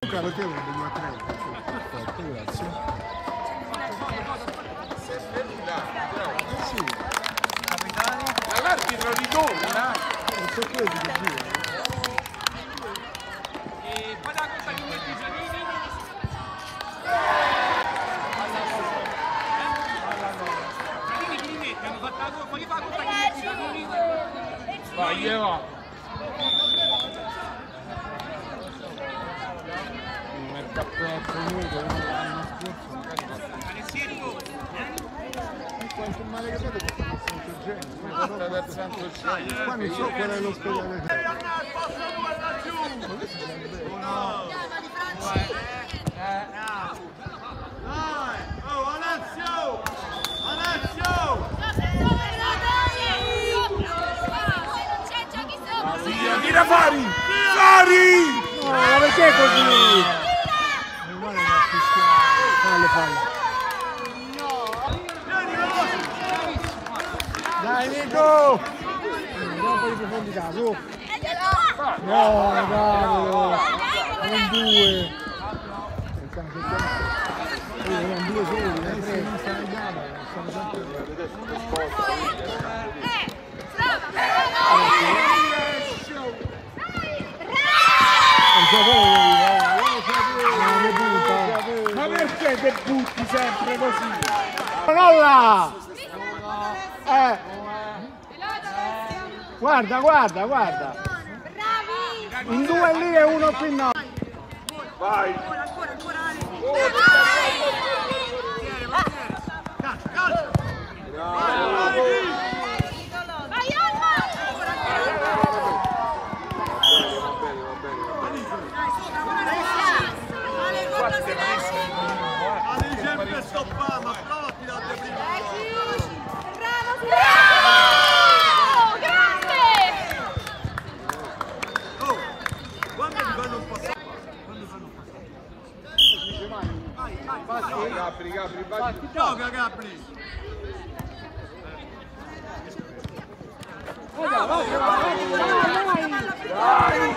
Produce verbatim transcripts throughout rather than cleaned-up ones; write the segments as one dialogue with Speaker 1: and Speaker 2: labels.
Speaker 1: Luca, lo chiedo di due a tre. Perfetto, grazie. Sì.
Speaker 2: Capitani? L'arbitro ritorna.
Speaker 1: Non so quello di due.
Speaker 2: E poi la cosa di questi giardini. Giardini che li metti, hanno fatto la cosa, poi fa conta che metti giardini. Vai, va.
Speaker 1: Il cappello nudo, l'anno scorso magari quanto male che vedo che sta Santo Genio.
Speaker 2: Santo Genio.
Speaker 1: Qua non so qual è l'ospedale.
Speaker 3: Oh, Alessio! Alessio!
Speaker 2: Mira Fari! Fari!
Speaker 1: No, ma perché così? Non vuole una fischiata. Falle, falle. Dai Nico! Andiamo un po' di profondità, su! No, Davide! Non due! Non due soli, ne tre, non stanno andando, non stanno sempre... Ma perché te butti sempre così? Rolla! Eh! Guarda, guarda, guarda! In due lì e uno qui no!
Speaker 2: Vai!
Speaker 3: Ancora, ancora, ancora Ale!
Speaker 2: Gabri, Gabri, vai!
Speaker 3: Gioca Gabri!
Speaker 2: Vai!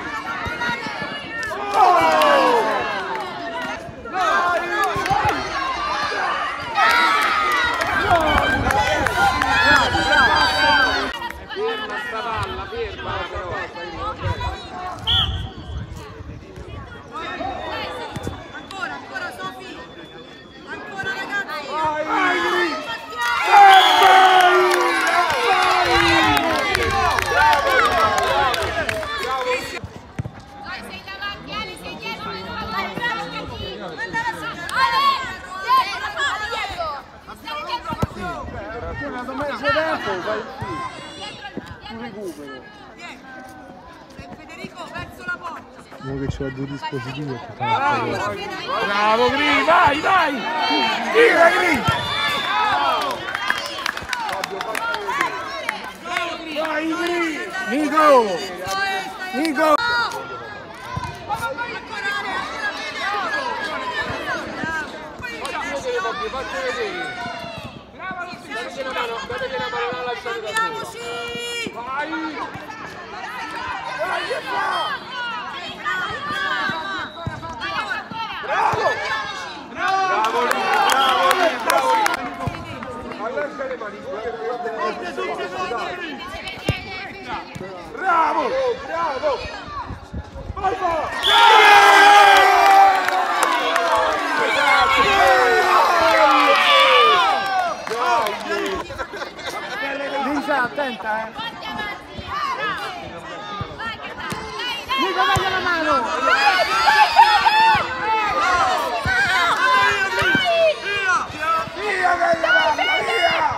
Speaker 2: Ferma sta palla, ferma però!
Speaker 3: Ancora, ancora Sofi! Ancora ragazzi!
Speaker 2: Vai!
Speaker 4: Sei davanti, Ale, sei dietro, non fare dietro! Stai dietro!
Speaker 1: Ti ho dato mezzo tempo, vai qui! Tu recupero!
Speaker 3: Federico, verso la porta!
Speaker 1: Uno che ce l'ha due dispositivi.
Speaker 2: Bravo Gri, vai, vai! Tira Gri! Vai Gri!
Speaker 1: Nico! Nico!
Speaker 2: Fatti vedere! Brava lo stesso! Guardate che la mano, guardate che la mano l'ha lasciata da sola! Vai! Vai e fa! Bravo! Bravo! Bravo! Bravo! Allarga le mani! Bravo! Bravo! Vai fa!
Speaker 1: Lisa, attenta, eh! Nico, dai la mano!
Speaker 2: Via bella mamma, via!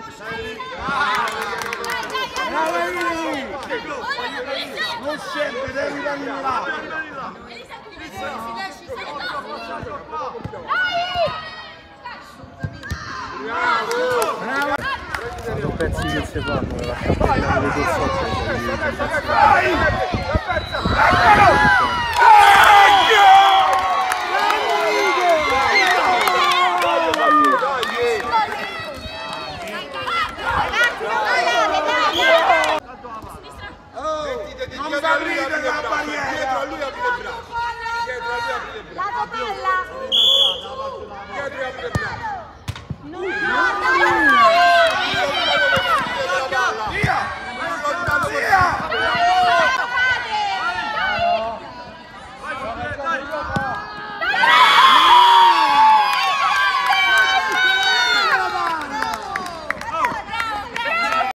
Speaker 1: Bravo Lì! Non sempre, devi venire là! Bravo! Sono pezzi che si fanno nella campagna delle corse.
Speaker 2: Vai!